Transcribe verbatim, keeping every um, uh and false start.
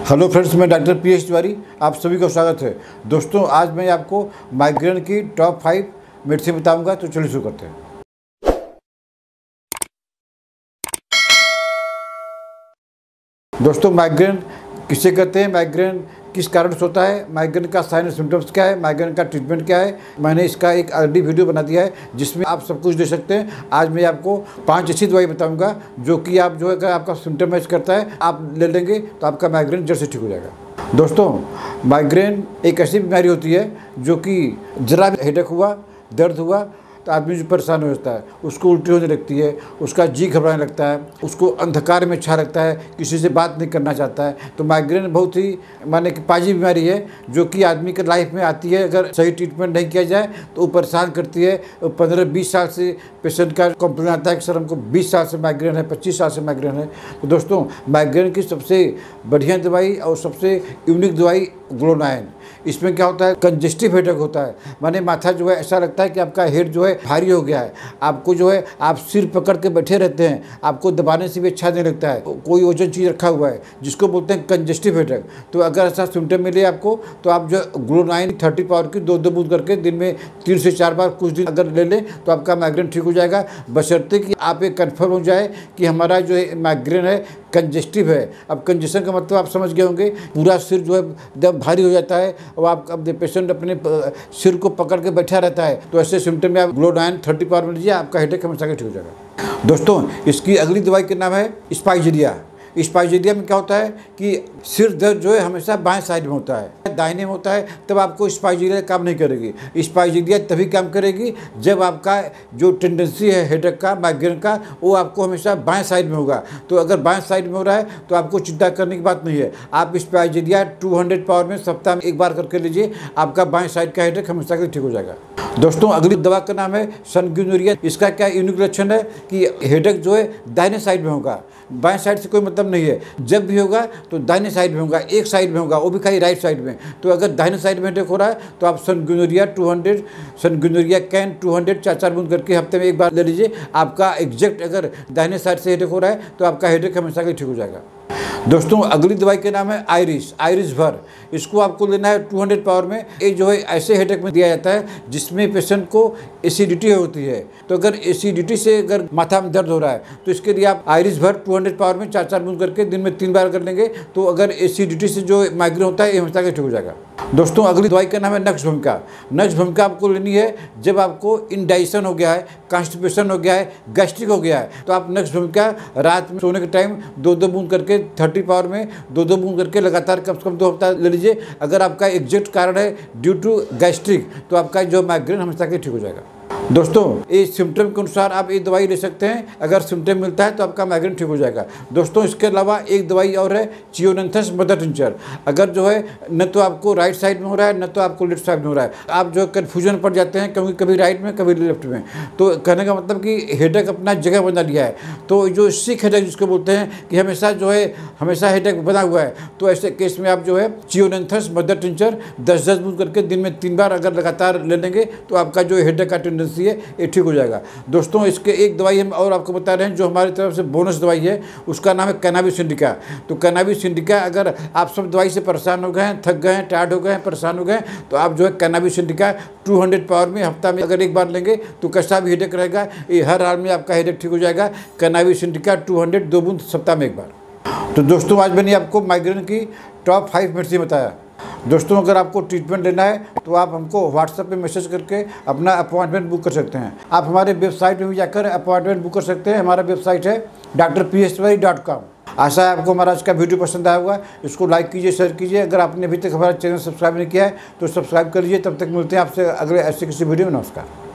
Hello friends, मैं doctor P S Tiwari, आप सभी का स्वागत है। दोस्तों, आज मैं आपको माइग्रेन की टॉप फाइव मेडिसिन बताऊंगा, तो चलिए शुरू करते हैं। दोस्तों, माइग्रेन किसे कहते हैं, माइग्रेन किस कारण से होता है, माइग्रेन का साइन और सिम्टम्स क्या है, माइग्रेन का ट्रीटमेंट क्या है, मैंने इसका एक ऑलरेडी वीडियो बना दिया है जिसमें आप सब कुछ दे सकते हैं। आज मैं आपको पांच ऐसी दवाई बताऊंगा जो कि आप जो है अगर आपका सिम्टम मैच करता है आप ले लेंगे तो आपका माइग्रेन जड़ से ठीक हो जाएगा। दोस्तों, माइग्रेन एक ऐसी बीमारी होती है जो कि जरा भी हेडेक हुआ, दर्द हुआ तो आदमी जो परेशान हो जाता है, उसको उल्टी होने लगती है, उसका जी घबराने लगता है, उसको अंधकार में अच्छा लगता है, किसी से बात नहीं करना चाहता है। तो माइग्रेन बहुत ही माने कि पाजी बीमारी है जो कि आदमी के लाइफ में आती है। अगर सही ट्रीटमेंट नहीं किया जाए तो वो परेशान करती है। पंद्रह बीस साल से पेशेंट का कंप्लेन आता है कि सर हमको बीस साल से माइग्रेन है, पच्चीस साल से माइग्रेन है। तो दोस्तों, माइग्रेन की सबसे बढ़िया दवाई और सबसे यूनिक दवाई ग्लोनाइन। इसमें क्या होता है, कंजेस्टिव हेडेक होता है, माने माथा जो है ऐसा लगता है कि आपका हेड जो है भारी हो गया है, आपको जो है आप सिर पकड़ के बैठे रहते हैं, आपको दबाने से भी अच्छा नहीं लगता है, कोई वजन चीज़ रखा हुआ है जिसको बोलते हैं कंजेस्टिव हेडेक। तो अगर ऐसा सिम्टम मिले आपको तो आप जो ग्लोनाइन थर्टी पावर की दो दो बूंद करके दिन में तीन से चार बार कुछ दिन अगर ले लें तो आपका माइग्रेन ठीक हो जाएगा, बशर्ते कि आप एक कन्फर्म हो जाए कि हमारा जो है माइग्रेन है कंजेस्टिव है। अब कंजेशन का मतलब आप समझ गए होंगे, पूरा सिर जो है जब भारी हो जाता है और आप अब पेशेंट अपने सिर को पकड़ के बैठा रहता है, तो ऐसे सिम्टम में आप ग्लोनाइन थर्टी पावर में लीजिए, आपका हेडेक हमेशा ठीक हो जाएगा। दोस्तों, इसकी अगली दवाई का नाम है स्पाइजेरिया। स्पाइजेरिया में क्या होता है कि सिर दर्द जो है हमेशा बाएं साइड में होता है, दाहिने में होता है, तब आपको स्पाइजेरिया काम नहीं करेगी। स्पाइजेरिया तभी काम करेगी जब आपका जो टेंडेंसी है हेडेक का, माइग्रेन का, वो आपको हमेशा बाएं साइड में होगा। तो अगर बाएं साइड में हो रहा है तो आपको चिंता करने की बात नहीं है। आप स्पाइजेरिया दो सौ पावर में सप्ताह में एक बार करके लीजिए, आपका बाएं साइड का हेडेक हमेशा के ठीक हो जाएगा। दोस्तों, अगली दवा का नाम है सनग्यूनोरिया। इसका क्या यूनिक लक्षण है कि हेडेक जो है दाहिने साइड में होगा, बाएं साइड से कोई मतलब नहीं है। जब भी होगा तो दाहिने साइड में होगा, एक साइड में होगा, वो भी खाली राइट साइड में। तो अगर दाहिने साइड में हेडेक हो रहा है तो आप सनग्यूनोरिया दो सौ सनग्यूनोरिया कैन दो सौ चार चार बूंद करके हफ्ते में एक बार ले लीजिए। आपका एग्जैक्ट अगर दाहिने साइड से हेडेक हो रहा है तो आपका हेडेक हमेशा के ठीक हो जाएगा। दोस्तों, अगली दवाई के नाम है आयरिस आयरिस भर। इसको आपको लेना है दो सौ पावर में। ये जो है ऐसे हेडेक में दिया जाता है जिसमें पेशेंट को एसिडिटी होती है। तो अगर एसिडिटी से अगर माथा में दर्द हो रहा है तो इसके लिए आप आयरिस भर दो सौ पावर में चार चार बूंद करके दिन में तीन बार कर लेंगे तो अगर एसिडिटी से जो माइग्रेन होता है ये हमेशा के ठीक हो जाएगा। दोस्तों, अगली दवाई का नाम है नक्स भूमिका। नक्स भूमिका आपको लेनी है जब आपको इंडाइजेशन हो गया है, कॉन्स्टिपेशन हो गया है, गैस्ट्रिक हो गया है, तो आप नक्स भूमिका रात में सोने के टाइम दो दो बूंद करके थर्टी पावर में दो दो बूंद करके लगातार कम से कम दो हफ्ता ले लीजिए। अगर आपका एग्जैक्ट कारण है ड्यू टू गैस्ट्रिक तो आपका जो माइग्रेन हमेशा के ठीक हो जाएगा। दोस्तों, इस सिम्टम के अनुसार आप ये दवाई ले सकते हैं, अगर सिम्टम मिलता है तो आपका माइग्रेन ठीक हो जाएगा। दोस्तों, इसके अलावा एक दवाई और है चियोनेंथस मदर टिंचर। अगर जो है न तो आपको राइट साइड में हो रहा है न तो आपको लेफ्ट साइड में हो रहा है, आप जो कन्फ्यूजन पड़ जाते हैं कभी कभी राइट में कभी लेफ्ट में, तो कहने का मतलब कि हेडेक अपना जगह बना लिया है। तो जो सिक हेडेक जिसको बोलते हैं कि हमेशा जो है हमेशा हेडेक बना हुआ है, तो ऐसे केस में आप जो है चियोनेंथस मदर टिंचर दस दस बूंद करके दिन में तीन बार अगर लगातार ले लेंगे तो आपका जो हेडेक का टेंडेंसी है ये ठीक हो जाएगा। दोस्तों, इसके एक दवाई हम और आपको बता रहे हैं जो हमारी तरफ से बोनस दवाई है, उसका नाम है कैनाबिस इंडिका। तो कैनाबिस इंडिका, अगर आप सब दवाई से परेशान हो गए हैं, थक गए हैं, टायर्ड हो गए हैं, परेशान हो गए हैं, तो आप जो है कैनाबिस इंडिका दो सौ पावर में हफ्ता में अगर एक बार लेंगे तो कैसा भी हेडेक रहेगा, ये हर हाल में आपका हेडेक ठीक हो जाएगा। कैनाबिस इंडिका दो सौ दो बूंद सप्ताह में एक बार। तो दोस्तों, आज मैंने आपको माइग्रेन की टॉप फाइव मेडिसिन बताया। दोस्तों, अगर आपको ट्रीटमेंट लेना है तो आप हमको व्हाट्सएप पे मैसेज करके अपना अपॉइंटमेंट बुक कर सकते हैं। आप हमारे वेबसाइट में भी जाकर अपॉइंटमेंट बुक कर सकते हैं। हमारा वेबसाइट है doctor P S Tiwari dot com. आशा है आपको हमारा आज का वीडियो पसंद आया होगा। इसको लाइक कीजिए, शेयर कीजिए। अगर आपने अभी तक हमारा चैनल सब्सक्राइब नहीं किया है तो सब्सक्राइब कर लीजिए। तब तक मिलते हैं आपसे अगले ऐसे किसी वीडियो में। नमस्कार।